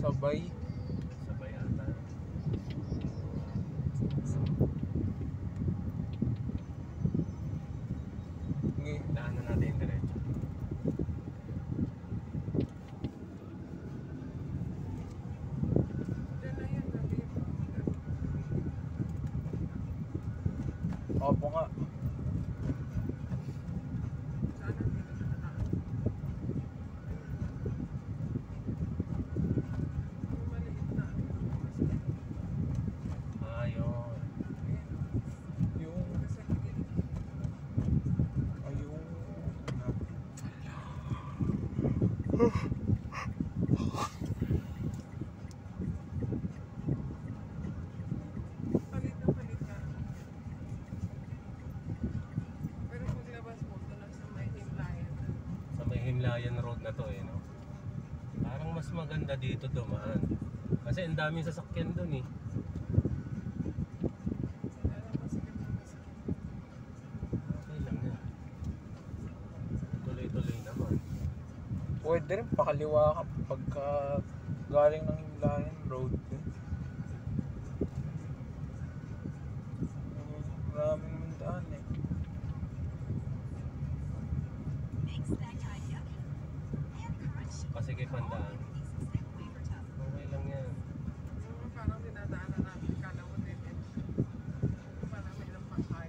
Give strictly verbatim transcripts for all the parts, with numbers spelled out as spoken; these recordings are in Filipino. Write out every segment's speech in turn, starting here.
Sabay. Sabay ata. Sige. Daanan natin yung diretso. Opo nga. Ayun. Yung... Ayun... Palit na palit ka. Pero paglabas mo, ito na sa may Himlayan. Sa may Himlayan Road na to eh, no? Parang mas maganda dito dumaan. Kasi ang daming sasakyan dun eh. Alam mo, sikip na masikip. Okay lang yan. Tuloy-tuloy naman. Pwede rin pakaliwa ka pagka galing ng Himlayan Road. Maraming naman daan eh. Pasikip ang daan. Okay lang yan. Yung parang dinadaanan natin, kala mo din eh. Parang may ilang pangkain.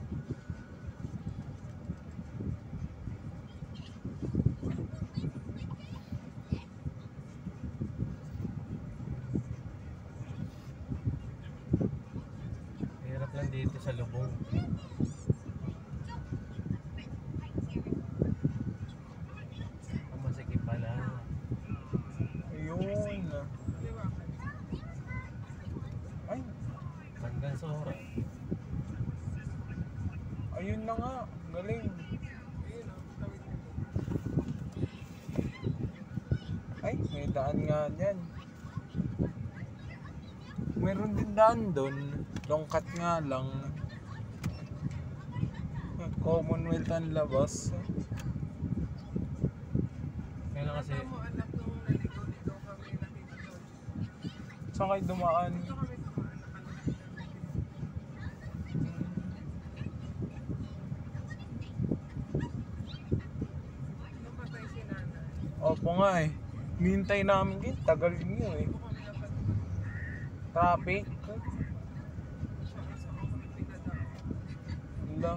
Hirap lang dito sa lubong. Ang masikip pala. Ayun. Liwakan. Ay, Hanggang Sora. ayun na nga. Galing. Ayun o, tawid mo. Ay, may daan nga dyan. Meron din daan doon. Longkat nga lang. Commonwealth ang labas. Kaya lang kasi, Tama mo anak nung naligaw-ligaw kami nakita doon. Saan kayo dumaan? Dito kami kumaan, nakalapit namin. Nung patay si nanay, Opo nga eh. Mihintay namin din. Tagal nyo eh. dito kami napadaan. Traffic. Isa-isa ako kami pinadaan. Wala.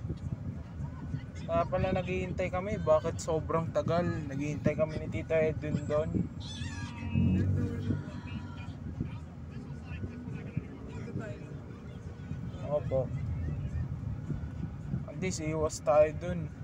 Kaya pala naghihintay kami. Bakit sobrang tagal? Naghihintay kami ni Tita Edwin doon. Dito tayo. Opo. At least iwas tayo doon.